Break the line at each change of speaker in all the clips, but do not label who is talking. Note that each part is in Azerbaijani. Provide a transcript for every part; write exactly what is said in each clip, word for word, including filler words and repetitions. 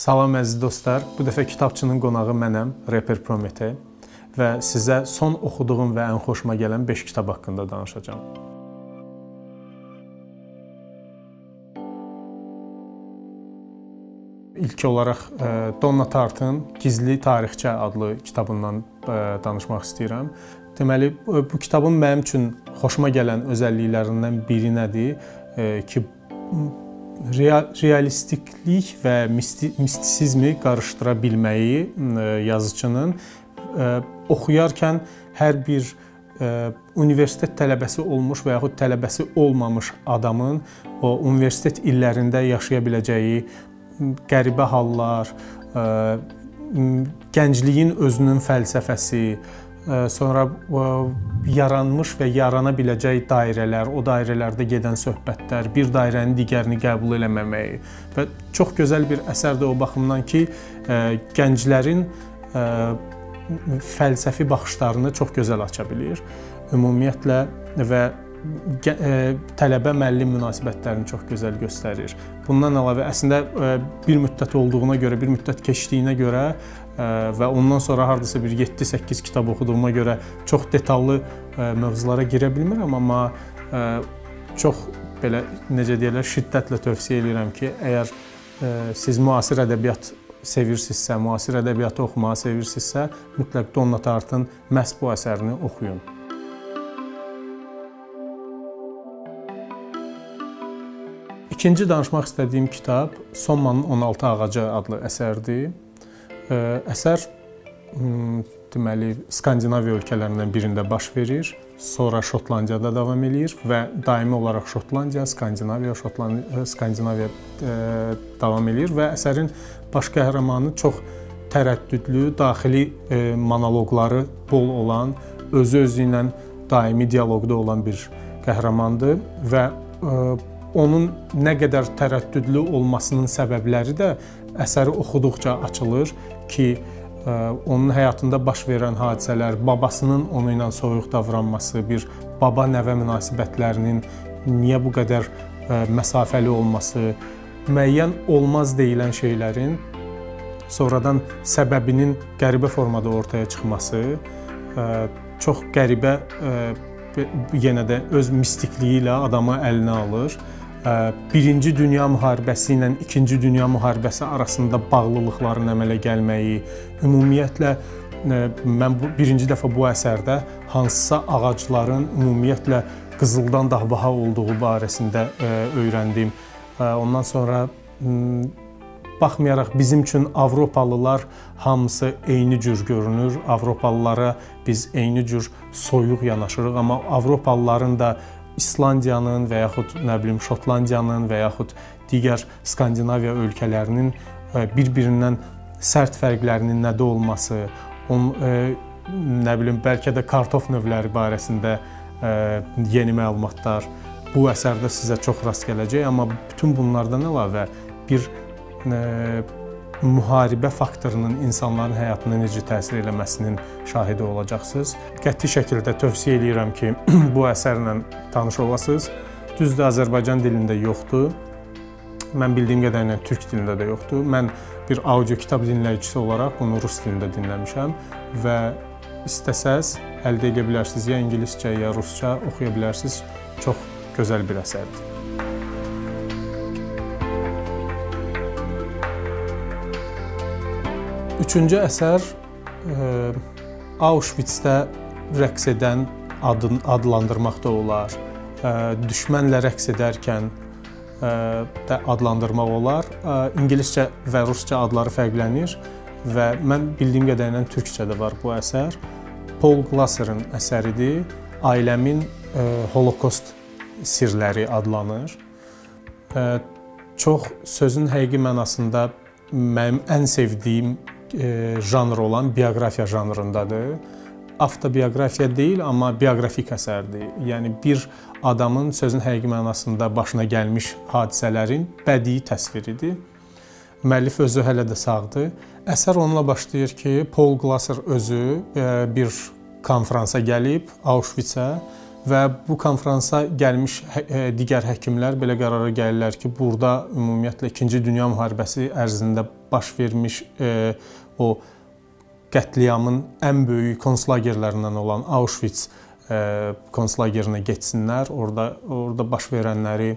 Salam əziz dostlar, bu dəfə kitabçının qonağı mənəm, Reper Prometey və sizə son oxuduğum və ən xoşuma gələn beş kitab haqqında danışacağam. İlk olaraq Donna Tarttın Gizli Tarixçə adlı kitabından danışmaq istəyirəm. Deməli, bu kitabın mənim üçün xoşuma gələn özəlliklərindən biri nədir ki, realistiklik və mistisizmi qarışdıra bilməyi yazıçının oxuyarkən hər bir universitet tələbəsi olmuş və yaxud tələbəsi olmamış adamın o universitet illərində yaşaya biləcəyi qəribə hallar, gəncliyin özünün fəlsəfəsi, sonra yaranmış və yarana biləcək dairələr, o dairələrdə gedən söhbətlər, bir dairənin digərini qəbul eləməməyi və çox gözəl bir əsərdir o baxımdan ki, gənclərin fəlsəfi baxışlarını çox gözəl aça bilir. Ümumiyyətlə və tələbə-müəllim münasibətlərini çox gözəl göstərir. Bundan əlavə, əslində bir müddət olduğuna görə, bir müddət keçdiyinə görə və ondan sonra hardasa bir yeddi səkkiz kitab oxuduğuma görə çox detallı mövzulara girə bilmirəm, amma çox belə, necə deyirlər, şiddətlə tövsiyə edirəm ki, əgər siz müasir ədəbiyyat sevirsinizsə, müasir ədəbiyyatı oxumağı sevirsinizsə, mütləq Donna Tarttın məhz bu əsərini oxuyun. İkinci danışmaq istədiyim kitab Sommanın on altı ağacı adlı əsərdir. Əsər deməli Skandinaviya ölkələrindən birində baş verir, sonra Şotlandiyada davam edir və daimi olaraq Şotlandiya, Skandinaviya, Şotlandiya, Skandinaviya davam edir və əsərin baş qəhrəmanı çox tərəddüdlü, daxili monoloqları bol olan, özü-özü ilə daimi dialoqda olan bir qəhrəmandır və onun nə qədər tərəddüdlü olmasının səbəbləri də əsəri oxuduqca açılır ki, onun həyatında baş verən hadisələr, babasının onu ilə soyuq davranması, bir baba-nəvə münasibətlərinin niyə bu qədər məsafəli olması, müəyyən olmaz deyilən şeylərin sonradan səbəbinin qəribə formada ortaya çıxması, çox qəribə, yenə də öz mistikliyi ilə adamı əlinə alır. Birinci Dünya müharibəsi ilə İkinci Dünya müharibəsi arasında bağlılıqların əmələ gəlməyi, ümumiyyətlə mən birinci dəfə bu əsərdə hansısa ağacların ümumiyyətlə qızıldan daha baha olduğu barəsində öyrəndim. Ondan sonra baxmayaraq bizim üçün Avropalılar hamısı eyni cür görünür, Avropalılara biz eyni cür soyuq yanaşırıq, amma Avropalıların da İslandiyanın və yaxud nə bilim Şotlandiyanın və yaxud digər Skandinaviya ölkələrinin bir-birindən sərt fərqlərinin nədə olması, onun, nə bilim, bəlkə də kartof növləri barəsində yeni məlumatlar bu əsərdə sizə çox rast gələcək, amma bütün bunlardan əlavə bir müharibə faktorunun insanların həyatına necə təsir eləməsinin şahidi olacaqsınız. Qəti şəkildə tövsiyə edirəm ki, bu əsərlə tanış olasınız. Düzdür, Azərbaycan dilində yoxdur. Mən bildiyim qədərilə türk dilində də yoxdur. Mən bir audio kitab dinləyicisi olaraq bunu rus dilində dinləmişəm və istəsəz əldə edə bilərsiniz, ya ingiliscə, ya rusca oxuya bilərsiniz. Çox gözəl bir əsərdir. Üçüncü əsər Auschwitzdə rəqs edən adlandırmaq da olar, düşmənlə rəqs edərkən də adlandırmaq olar. İngiliscə və rusca adları fərqlənir və mən bildiyim qədərilə türkcədə var bu əsər. Paul Glasser'ın əsəridir, Ailəmin Holokost sirləri adlanır. Çox sözün həqiqi mənasında mənim ən sevdiyim janr olan bioqrafiya janrındadır. Avtobioqrafiya deyil, amma bioqrafik əsərdir. Yəni, bir adamın sözün həqiqi mənasında başına gəlmiş hadisələrin bədii təsviridir. Müəllif özü hələ də sağdır. Əsər onunla başlayır ki, Paul Glasser özü bir konfransa gəlib Auschwitzə Və bu konfransa gəlmiş digər həkimlər belə qərara gəlirlər ki, burada ümumiyyətlə İkinci Dünya müharibəsi ərzində baş vermiş o qətliamın ən böyük konslagerlərindən olan Auschwitz konslagerinə getsinlər. Orada orada baş verənləri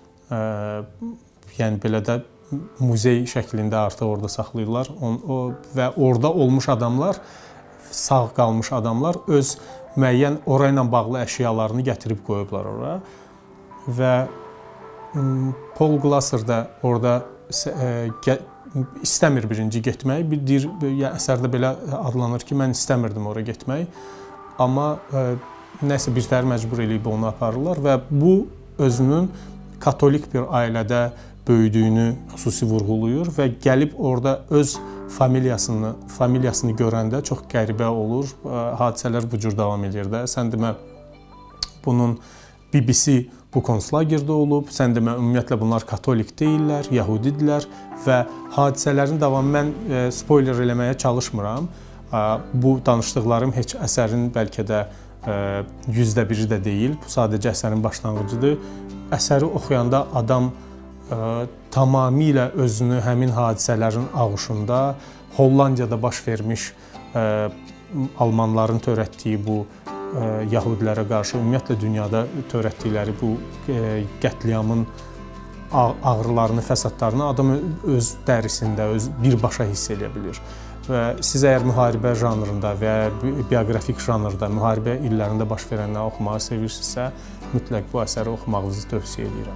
yəni belə də muzey şəklində artıq orada saxlayırlar. Və orada olmuş adamlar, sağ qalmış adamlar öz müəyyən orayla bağlı əşyalarını gətirib qoyublar ora. Və Paul Glasser da orada istəmir birinci getmək. Bir deyir, əsərdə belə adlanır ki, mən istəmirdim ora getmək. Amma nəsə bir təhər məcbur eləyib onu aparırlar və bu özünün katolik bir ailədə böyüdüyünü xüsusi vurğulayır və gəlib orada öz familiyasını, familiyasını görəndə çox qəribə olur. Hadisələr bu cür davam edir də. Sən demə, bunun B B C bu konslagerdə olub, sən demə, ümumiyyətlə bunlar katolik deyillər, yahudidirlər və hadisələrin davamı, mən spoiler eləməyə çalışmıram. Bu danışdıqlarım heç əsərin bəlkə də yüzdə biri də deyil, bu sadəcə əsərin başlanğıcıdır. Əsəri oxuyanda adam tamamilə özünü həmin hadisələrin ağuşunda, Hollandiyada baş vermiş Almanların törətdiyi bu yahudilərə qarşı, ümumiyyətlə dünyada törətdikləri bu qətliamın ağrılarını, fəsadlarını adam öz dərisində, öz birbaşa hiss edə bilir. Və siz əgər müharibə janrında və ya bioqrafik janrda, müharibə illərində baş verənləri oxumağı sevirsinizsə, mütləq bu əsəri oxumağınızı tövsiyə edirəm.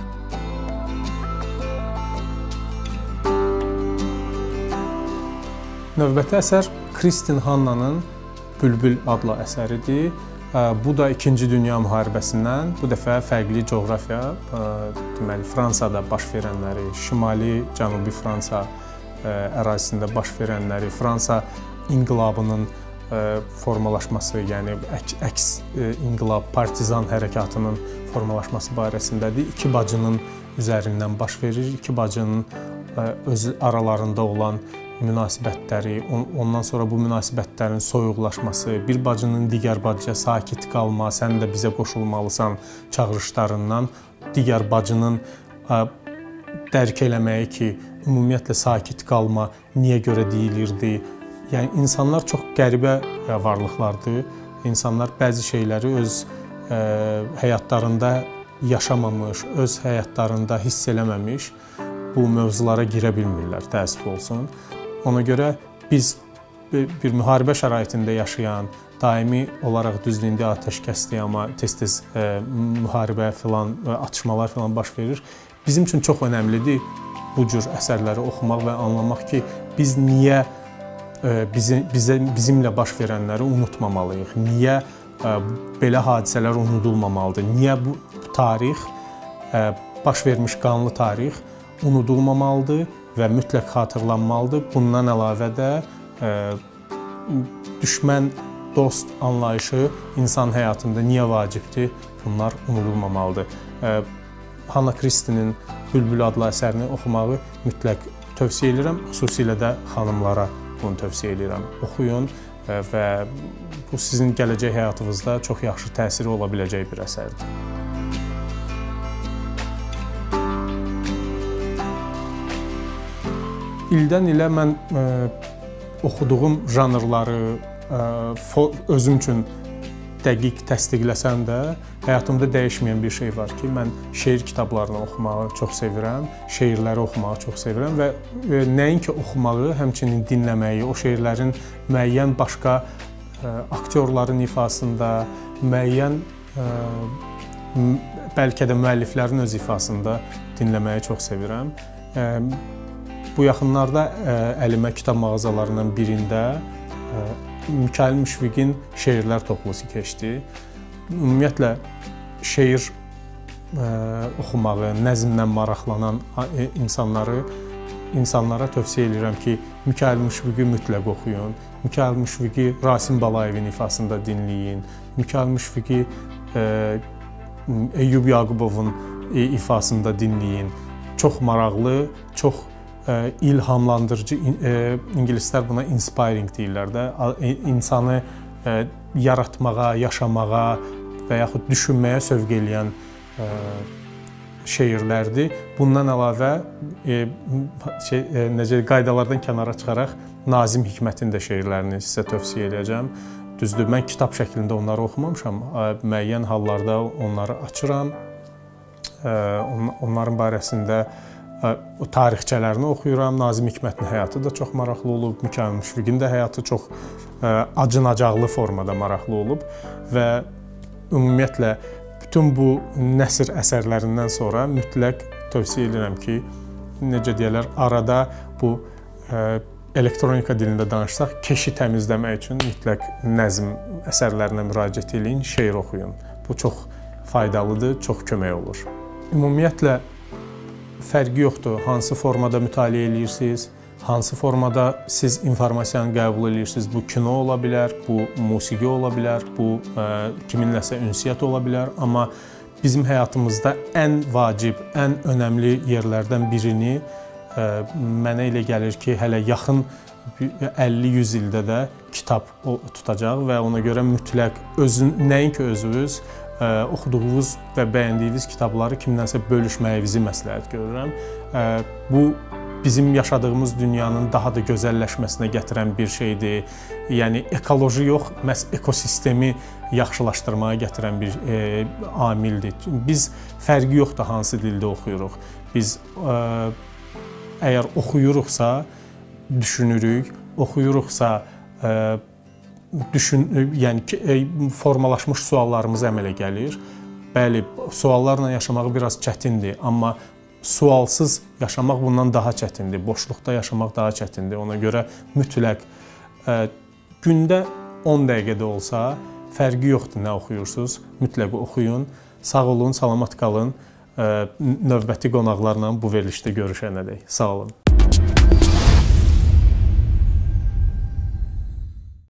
Növbəti əsər Kristin Hannanın Bülbül adlı əsəridir. Bu da İkinci Dünya müharibəsindən, bu dəfə fərqli coğrafiya, deməli Fransada baş verənləri, Şimali, Cənubi Fransa ərazisində baş verənləri, Fransa inqilabının formalaşması, yəni əks inqilab, partizan hərəkatının formalaşması barəsindədir. İki bacının üzərindən baş verir, iki bacının öz aralarında olan münasibətləri, ondan sonra bu münasibətlərin soyuqlaşması, bir bacının digər bacıya sakit qalma, sən də bizə qoşulmalısan çağırışlarından, digər bacının dərk eləməyi ki, ümumiyyətlə sakit qalma niyə görə deyilirdi. Yəni, insanlar çox qəribə varlıqlardır. İnsanlar bəzi şeyləri öz həyatlarında yaşamamış, öz həyatlarında hiss eləməmiş, bu mövzulara girə bilmirlər, təəssüf olsun. Ona görə biz bir müharibə şəraitində yaşayan, daimi olaraq düzlüyündə atəşkəslik, amma tez-tez müharibə filan, atışmalar filan baş verir. Bizim üçün çox önəmlidir bu cür əsərləri oxumaq və anlamaq ki, biz niyə bizimlə baş verənləri unutmamalıyıq, niyə belə hadisələr unudulmamalıdır, niyə bu tarix, baş vermiş qanlı tarix unudulmamalıdır və mütləq xatırlanmalıdır. Bundan əlavə də düşmən, dost anlayışı insan həyatında niyə vacibdir, bunlar unudulmamalıdır. Hanna Christie'nin Bülbül adlı əsərini oxumağı mütləq tövsiyə edirəm, xüsusilə də xanımlara bunu tövsiyə edirəm. Oxuyun və bu sizin gələcək həyatınızda çox yaxşı təsiri ola biləcək bir əsərdir. İldən ilə mən oxuduğum janrları özüm üçün dəqiq təsdiqləsəm də, həyatımda dəyişməyən bir şey var ki, mən şeir kitablarını oxumağı çox sevirəm, şeirləri oxumağı çox sevirəm və nəinki oxumağı, həmçinin dinləməyi, o şeirlərin müəyyən başqa aktyorların ifasında, müəyyən bəlkə də müəlliflərin öz ifasında dinləməyi çox sevirəm. Bu yaxınlarda əlimə kitab mağazalarından birində Mikayıl Müşfiqin şeirlər toplusu keçdi. Ümumiyyətlə, şeir oxumağı, nəzmlə maraqlanan insanları, insanlara tövsiyə edirəm ki, Mikayıl Müşfiqi mütləq oxuyun. Mikayıl Müşfiqi Rasim Balayevin ifasında dinləyin. Mikayıl Müşfiqi Eyyub Yaqubovun ifasında dinləyin. Çox maraqlı, çox ilhamlandırıcı, ingilislər buna inspiring deyirlər də, insanı yaratmağa, yaşamağa və yaxud düşünməyə sövq eləyən şeirlərdir. Bundan əlavə e, şey, e, necə qaydalardan kənara çıxaraq Nazim Hikmətin də şeirlərini sizə tövsiyə edəcəm. Düzdür, mən kitab şəklində onları oxumamışam. Müəyyən hallarda onları açıram. Onların barəsində o tarixçələrini oxuyuram. Nazim Hikmətin həyatı da çox maraqlı olub. Mikayıl Müşfiqin də həyatı çox acınacaqlı formada maraqlı olub və ümumiyyətlə bütün bu nəsr əsərlərindən sonra mütləq tövsiyə edirəm ki, necə deyirlər, arada bu elektronika dilində danışsaq, keşi təmizləmək üçün mütləq nəzm əsərlərinə müraciət edin, şeir oxuyun. Bu çox faydalıdır, çox kömək olur. Ümumiyyətlə fərqi yoxdur, hansı formada mütaliə edirsiniz, hansı formada siz informasiyanı qəbul edirsiniz. Bu kino ola bilər, bu musiqi ola bilər, bu ə, kiminləsə ünsiyyət ola bilər. Amma bizim həyatımızda ən vacib, ən önəmli yerlərdən birini ə, mənə elə gəlir ki, hələ yaxın əlli yüz ildə də kitab tutacaq və ona görə mütləq özün, nəinki özünüz, ə, oxuduğunuz və bəyəndiyiniz kitabları kimdənsə bölüşməyinizi məsləhət görürəm. Ə, bu bizim yaşadığımız dünyanın daha da gözəlləşməsinə gətirən bir şeydir. Yəni ekoloji yox, məhz ekosistemi yaxşılaşdırmaya gətirən bir e, amildir. Biz fərqi yoxdur hansı dildə oxuyuruq. Biz e, əgər oxuyuruqsa düşünürük, oxuyuruqsa e, düşün, yəni e, formalaşmış suallarımız əmələ gəlir. Bəli, suallarla yaşamaq biraz çətindir, amma sualsız yaşamaq bundan daha çətindir, boşluqda yaşamaq daha çətindir. Ona görə mütləq ə, gündə on dəqiqədə olsa, fərqi yoxdur nə oxuyursunuz, mütləq oxuyun. Sağ olun, salamat qalın. Ə, növbəti qonaqlarla bu verilişdə görüşənədək. Sağ olun.